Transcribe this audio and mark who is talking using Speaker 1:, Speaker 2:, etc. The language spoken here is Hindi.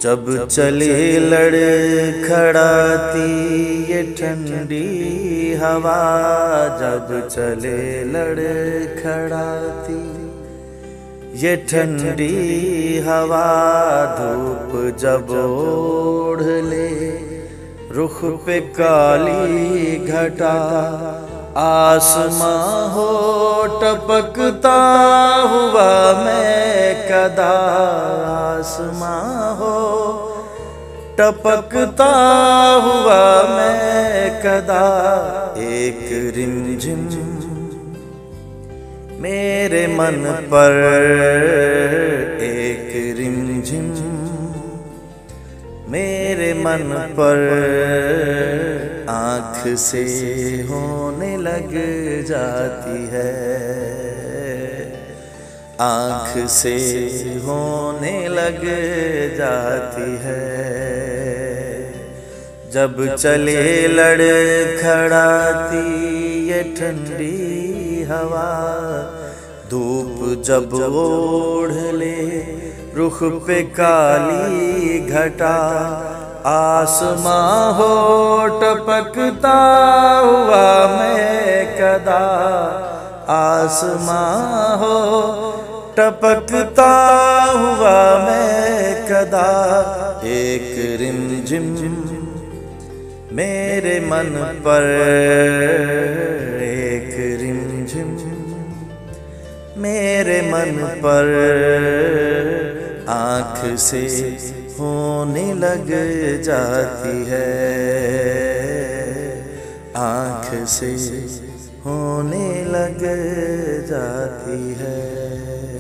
Speaker 1: जब चले लड़खड़ाती ये ठंडी हवा, जब चले लड़खड़ाती ये ठंडी हवा, धूप जब ओढ़ ले रुख पे काली घटा, आसमां हो टपकता हुआ मैं कदा, आसमां हो टपकता हुआ मैं कदा, एक रिमझिम मेरे मन पर, एक रिमझिम मेरे मन पर, आँख से होने लग जाती है, आँख से होने लग जाती है। जब चले लड़खड़ाती ये ठंडी हवा, धूप जब ओढ़ ले रुख पे काली घटा, आसमां हो टपकता हुआ मैं कदा, आसमां हो टपकता हुआ मैं कदा, एक रिमझिम मेरे मन पर, एक रिमझिम मेरे मन पर, आँख से होने लग जाती है, आँख से होने लग जाती है।